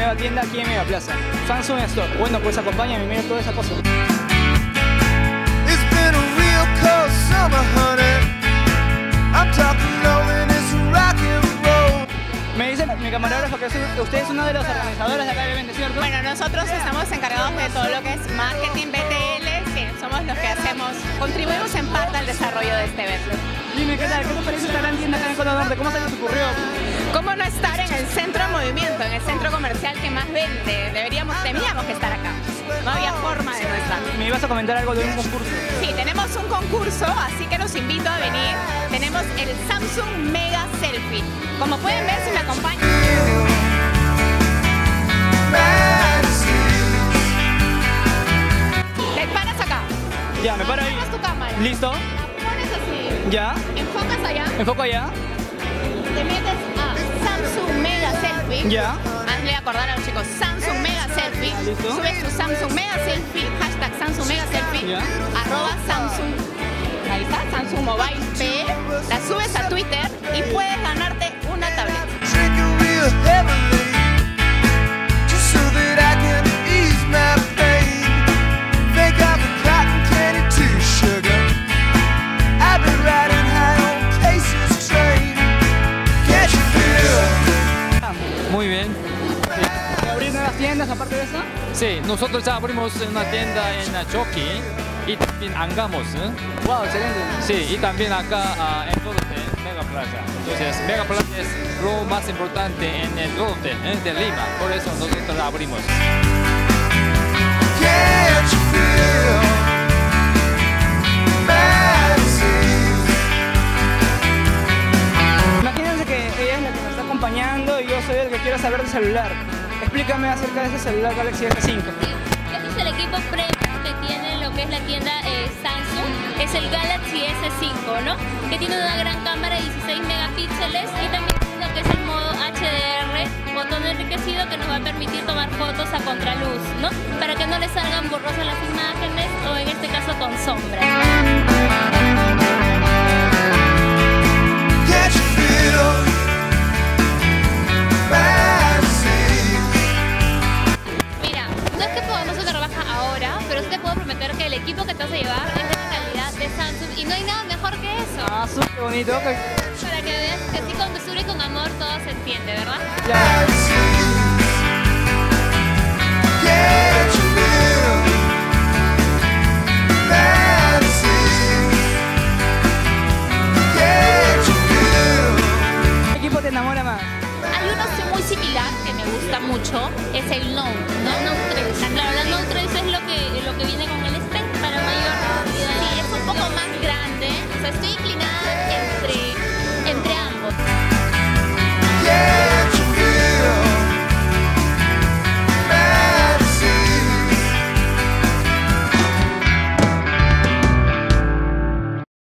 nueva tienda aquí en Megaplaza, Samsung Store. Bueno, pues acompáñame y mira toda esa cosa. Me dice mi camarógrafo que usted es uno de los organizadores de acá del evento, ¿cierto? Bueno, nosotros estamos encargados de todo lo que es marketing, BTL, sí, somos los que contribuimos en parte al desarrollo de este evento. Dime, ¿qué tal? ¿Qué te parece esta gran tienda acá en Cono Norte? ¿Cómo se les ocurrió? ¿Cómo no estar en el centro de movimiento, en el centro comercial que más vende? Teníamos que estar acá. No había forma de no estar. Me ibas a comentar algo de un concurso. Sí, tenemos un concurso, así que los invito a venir. Tenemos el Samsung Mega Selfie. Como pueden ver, si me acompañan. Te paras acá. Ya, me paro ahí. Pones tu cámara. ¿Listo? Pones así. Ya. Enfocas allá. Enfoco allá. Te metes a Samsung Mega Selfie. Ya. Hazle acordar a los chicos, Samsung Mega Selfie. ¿Listo? Subes tu Samsung Mega Selfie, hashtag Samsung Mega Selfie, Ya. @Samsung. Ahí está, Samsung Mobile P. La subes a Twitter y puedes ganarte una tableta. Muy bien. ¿Abrir nuevas tiendas aparte de eso? Sí, nosotros ya abrimos una tienda en Choqui y también Angamos. Wow, excelente. Sí, y también acá en Norte, Megaplaza. Entonces, Megaplaza es lo más importante en el norte de Lima. Por eso nosotros abrimos. Imagínense que ella es la que me está acompañando y yo soy el que quiero saber de celular. Explícame acerca de ese celular Galaxy S5. Este es el equipo premium que tiene lo que es la tienda Samsung. Es el Galaxy S5, ¿no? Que tiene una gran cámara de 16 megapíxeles y también lo que es el modo HDR, botón enriquecido que nos va a permitir tomar fotos a contraluz, ¿no? Para que no le salgan borrosas las imágenes o en este caso con sombras. Mira, no es que podamos hacer rebaja ahora, pero sí te puedo prometer que el equipo que te vas a llevar es de la calidad de Samsung y no hay nada mejor que eso. Ah, súper bonito. Para que veas que sí, con dulzura y con amor todo se entiende, ¿verdad? Ya. ¿Qué equipo te enamora más? Hay uno muy similar que me gusta mucho, es el Note.